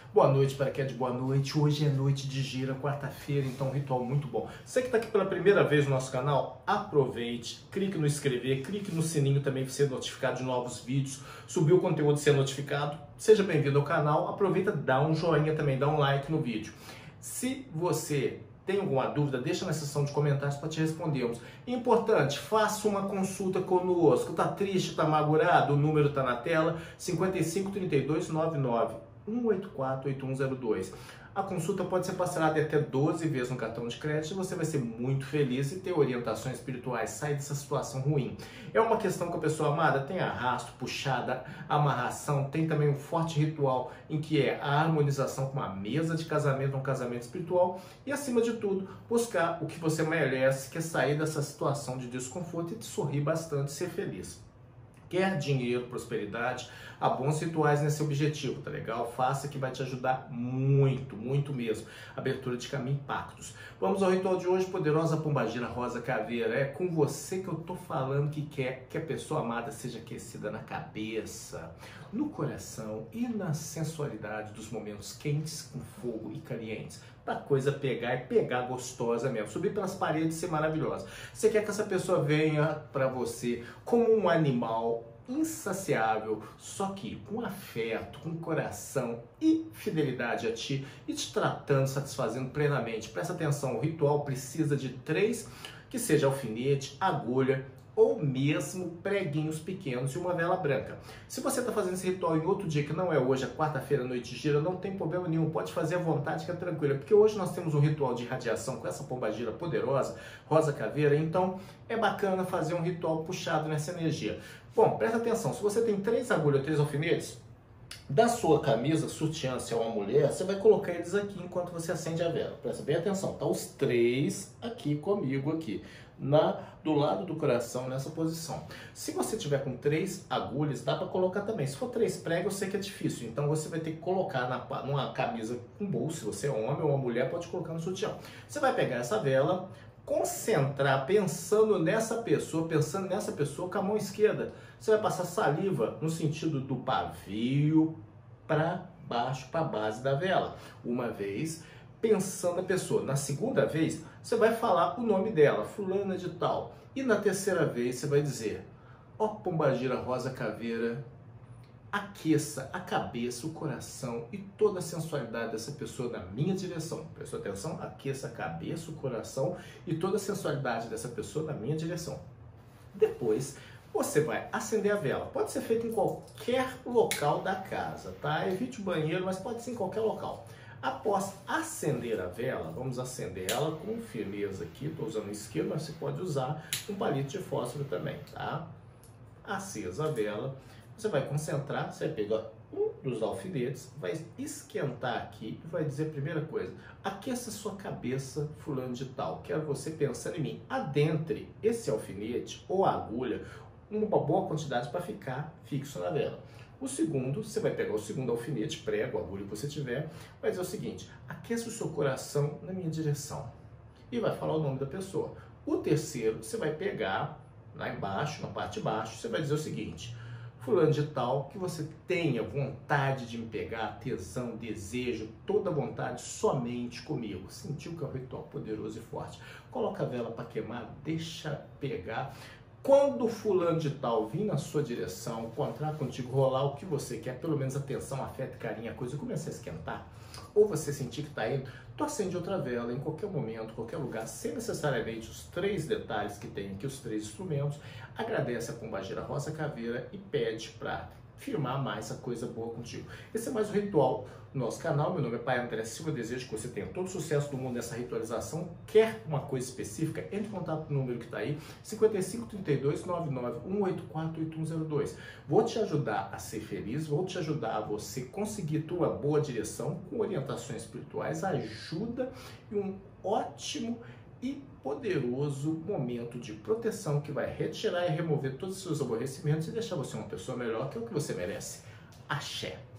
Boa noite para quem é de boa noite. Hoje é noite de gira, quarta-feira, então um ritual muito bom. Você que está aqui pela primeira vez no nosso canal, aproveite, clique no inscrever, clique no sininho também para ser notificado de novos vídeos, subir o conteúdo e ser notificado. Seja bem-vindo ao canal, aproveita, dá um joinha também, dá um like no vídeo. Se você tem alguma dúvida, deixa na seção de comentários para te respondermos. Importante, faça uma consulta conosco. Tá triste, tá amargurado? O número tá na tela, 55 32 99 184 8102. A consulta pode ser parcelada em até 12 vezes no cartão de crédito e você vai ser muito feliz e ter orientações espirituais, sair dessa situação ruim. É uma questão que a pessoa amada tem arrasto, puxada, amarração, tem também um forte ritual em que é a harmonização com uma mesa de casamento, um casamento espiritual e, acima de tudo, buscar o que você merece, que é sair dessa situação de desconforto e sorrir bastante e ser feliz. Quer dinheiro, prosperidade, há bons rituais nesse objetivo, tá legal? Faça que vai te ajudar muito, muito mesmo. Abertura de caminho, pactos. Vamos ao ritual de hoje, poderosa pombagira rosa caveira. É com você que eu tô falando que quer que a pessoa amada seja aquecida na cabeça, no coração e na sensualidade dos momentos quentes com fogo e calientes. Pra coisa pegar e pegar gostosa mesmo, subir pelas paredes e ser maravilhosa. Você quer que essa pessoa venha pra você como um animal insaciável, só que com afeto, com coração e fidelidade a ti e te tratando, satisfazendo plenamente. Presta atenção, o ritual precisa de 3, que seja alfinete, agulha ou mesmo preguinhos pequenos e uma vela branca. Se você está fazendo esse ritual em outro dia que não é hoje, a quarta-feira, noite de gira, não tem problema nenhum, pode fazer à vontade que é tranquilo, porque hoje nós temos um ritual de irradiação com essa pombagira poderosa, rosa caveira, então é bacana fazer um ritual puxado nessa energia. Bom, presta atenção, se você tem 3 agulhas, 3 alfinetes, da sua camisa, sutiã, se é uma mulher, você vai colocar eles aqui enquanto você acende a vela. Presta bem atenção, tá os 3 aqui comigo aqui, do lado do coração, nessa posição. Se você tiver com 3 agulhas, dá para colocar também. Se for 3 pregos, eu sei que é difícil, então você vai ter que colocar numa camisa com bolso, se você é homem ou uma mulher, pode colocar no sutiã. Você vai pegar essa vela, concentrar, pensando nessa pessoa com a mão esquerda. Você vai passar saliva no sentido do pavio para baixo, para a base da vela. Uma vez, pensando na pessoa. Na segunda vez, você vai falar o nome dela, fulana de tal. E na terceira vez, você vai dizer: ó pombagira rosa caveira, aqueça a cabeça, o coração e toda a sensualidade dessa pessoa na minha direção. Prestou atenção? Aqueça a cabeça, o coração e toda a sensualidade dessa pessoa na minha direção. Depois, você vai acender a vela. Pode ser feito em qualquer local da casa, tá? Evite o banheiro, mas pode ser em qualquer local. Após acender a vela, vamos acender ela com firmeza aqui. Estou usando o isqueiro, mas você pode usar um palito de fósforo também, tá? Acesa a vela, você vai concentrar, você vai pegar um dos alfinetes, vai esquentar aqui e vai dizer a primeira coisa: aqueça sua cabeça, fulano de tal. Quero você pensando em mim. Adentre esse alfinete ou agulha uma boa quantidade para ficar fixo na vela. O segundo, você vai pegar o segundo alfinete, prego, agulha que você tiver, vai dizer o seguinte: aqueça o seu coração na minha direção. E vai falar o nome da pessoa. O terceiro, você vai pegar lá embaixo, na parte de baixo, você vai dizer o seguinte: fulano de tal, que você tenha vontade de me pegar, tesão, desejo, toda vontade somente comigo. Sentiu que é um ritual poderoso e forte. Coloca a vela para queimar, deixa pegar. Quando o fulano de tal vir na sua direção, encontrar contigo, rolar o que você quer, pelo menos atenção, afeto, carinho, a coisa começa a esquentar, ou você sentir que está indo, tu acende outra vela em qualquer momento, qualquer lugar, sem necessariamente os 3 detalhes que tem aqui, os 3 instrumentos. Agradece a pombagira rosa caveira e pede para firmar mais a coisa boa contigo. Esse é mais um ritual do nosso canal. Meu nome é Pai André Silva, desejo que você tenha todo o sucesso do mundo nessa ritualização. Quer uma coisa específica? Entre em contato no número que está aí, 55 32 99 184 8102. Vou te ajudar a ser feliz, vou te ajudar a você conseguir tua boa direção com orientações espirituais, ajuda e um ótimo e poderoso momento de proteção que vai retirar e remover todos os seus aborrecimentos e deixar você uma pessoa melhor, que é o que você merece. Axé!